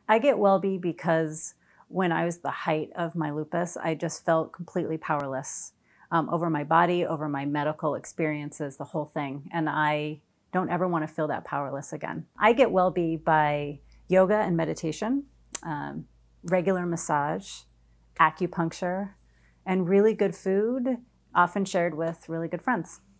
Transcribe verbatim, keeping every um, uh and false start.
I get WellBe because when I was the height of my lupus, I just felt completely powerless um, over my body, over my medical experiences, the whole thing. And I don't ever want to feel that powerless again. I get WellBe by yoga and meditation, um, regular massage, acupuncture, and really good food, often shared with really good friends.